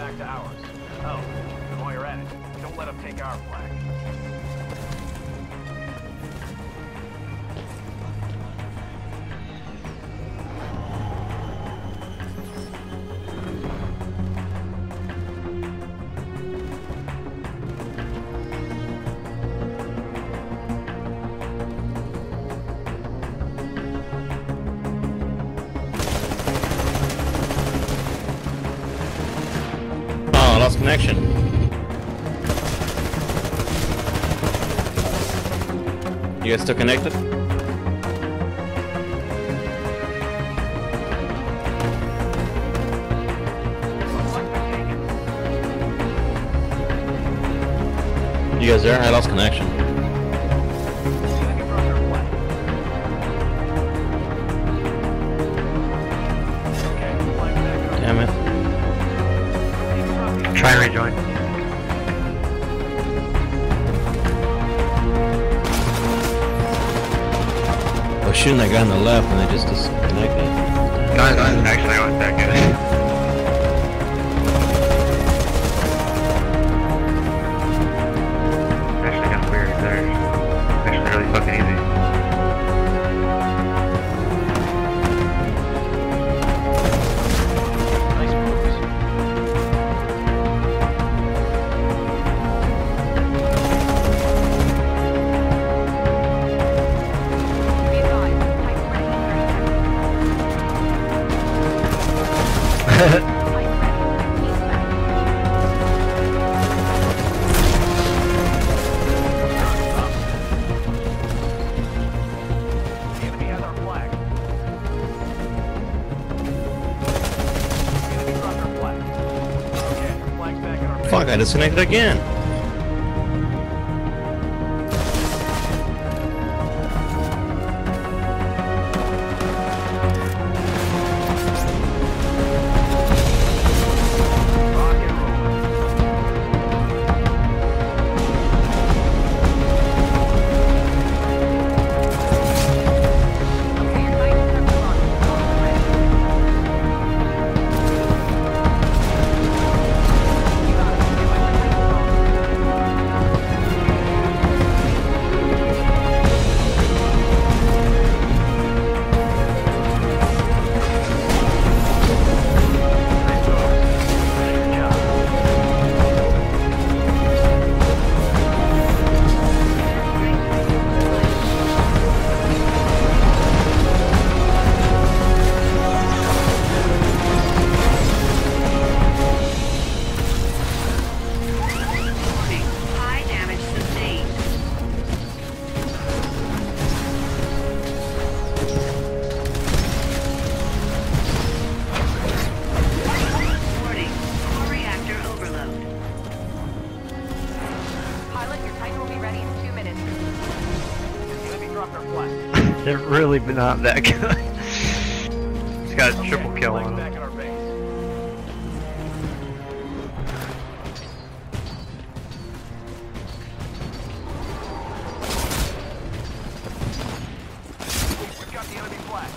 back to ours. Oh, and while you're at it, don't let them take our flag. I lost connection. You guys still connected? You guys there? I lost connection. Damn it. Try and rejoin. I was shooting that guy on the left and they just disconnected. No, actually I wasn't that good. Actually got weird there. Actually really fucking easy. Fuck, I disconnected again. They're really not that good. He's got a triple kill on him. We've got the enemy flag.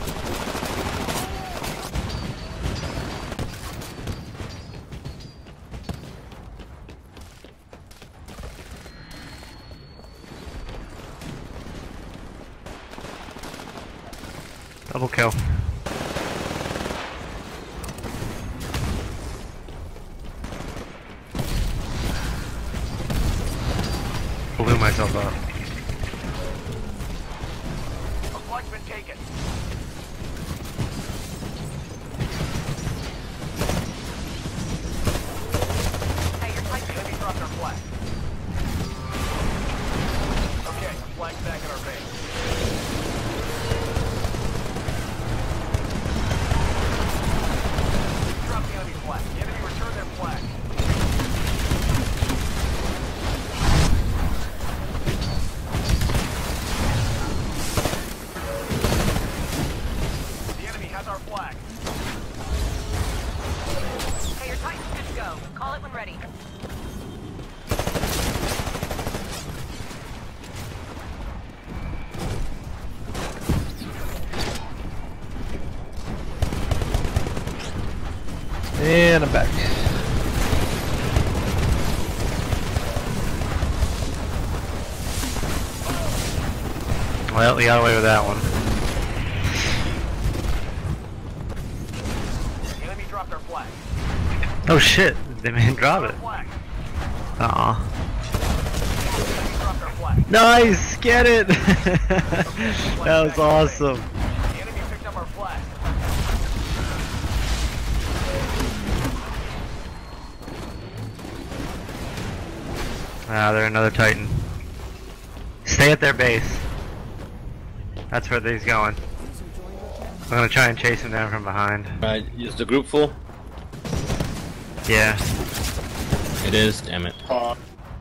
Double kill. Blew myself up. A flag's been taken. Hey, you're tight. The enemy dropped our flag. Okay, flag's back at our base. The enemy returned their flag. The enemy has our flag. Hey, your Titan's good to go. Call it when ready. And I'm back. Well, we got away with that one. The enemy dropped our flag. Oh shit, they made him drop it. Flag. Aw. The enemy dropped our flag. Nice! Get it! That was awesome. The enemy picked up our flag. Ah, they're another Titan. Stay at their base. That's where he's going. I'm gonna try and chase him down from behind. Right, is the group full? Yeah. It is, damn it. Alright,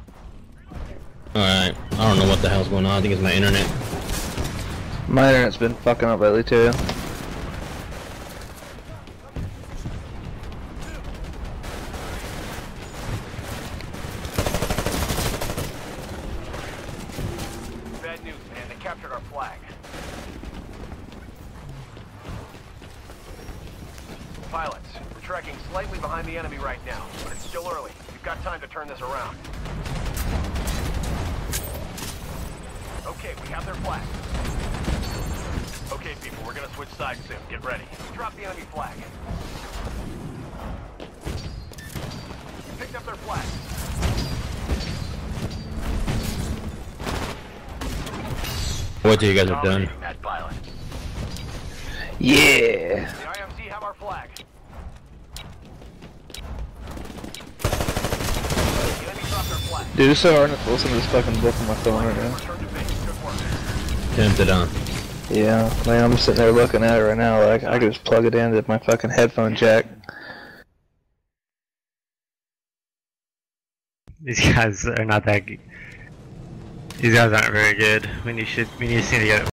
I don't know what the hell's going on, I think it's my internet. My internet's been fucking up lately too. Bad news, man. They captured our flag. Pilots, we're tracking slightly behind the enemy right now, but it's still early. We've got time to turn this around. Okay, we have their flag. Okay, people, we're gonna switch sides soon. Get ready. Drop the enemy flag. We picked up their flag. What you guys have done? Dominating that pilot. Yeah. The IMC have our flag. The enemy dropped our flag. Dude, it's so hard to listen to this fucking book on my phone right now. Return to base. Good work. Tempted on. Yeah, man, I'm sitting there looking at it right now. Like I could just plug it into my fucking headphone jack. These guys are not that. These guys aren't very good. We need to see to get